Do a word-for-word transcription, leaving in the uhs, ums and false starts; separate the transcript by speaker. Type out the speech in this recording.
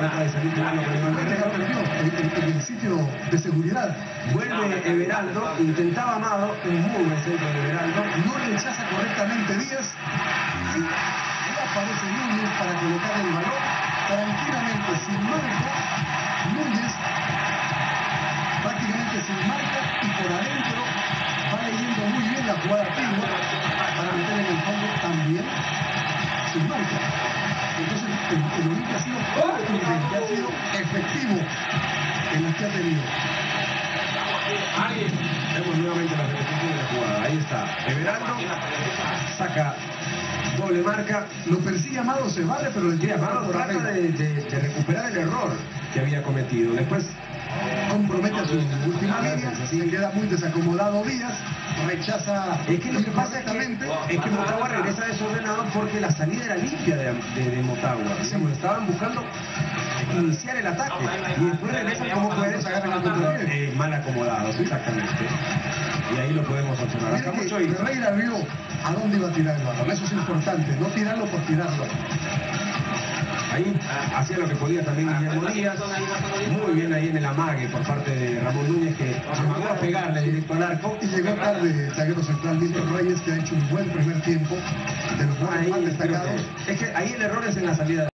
Speaker 1: trata de salir jugando con el Manterrero.
Speaker 2: En el sitio de seguridad.
Speaker 1: Vuelve Everaldo, intentaba Amado, un muy buen centro de Everaldo.
Speaker 2: No rechaza correctamente Díaz. Y ahí aparece Núñez para colocar el balón tranquilamente, sin marca. Núñez prácticamente sin marca y por adentro va leyendo muy bien la jugada pivot para meter en el fondo también sin marca. Entonces el, el Olimpia ha sido contundente, ha sido efectivo en las que ha tenido.
Speaker 1: Vemos nuevamente la repetición de la jugada. Ahí está. Everaldo saca doble marca.
Speaker 2: Lo persigue Amado, se vale, pero le tira
Speaker 1: Amado
Speaker 2: por
Speaker 1: trata
Speaker 2: arriba.
Speaker 1: de, de, de recuperar el error que había cometido. Después
Speaker 2: compromete a su última línea, se queda muy desacomodado Díaz, rechaza.
Speaker 1: Es que lo que pasa es que, es que Motagua regresa desordenado porque la salida era limpia de, de, de Motagua. Digamos, estaban buscando iniciar el ataque y después regresan como pueden, eh, mal acomodados, exactamente. Y ahí lo podemos observar. Acá mucho y...
Speaker 2: Ferreira vio a dónde iba a tirar el balón, eso es importante, no tirarlo por tirarlo.
Speaker 1: Ahí hacía lo que podía también Guillermo Díaz, muy bien ahí en el amague por parte de Ramón Núñez, que amagó a pegarle directo al arco.
Speaker 2: Y llegó tarde el zaguero central Milton Reyes, que ha hecho un buen primer tiempo, de los jugadores más destacados.
Speaker 1: Es que ahí el error es en la salida.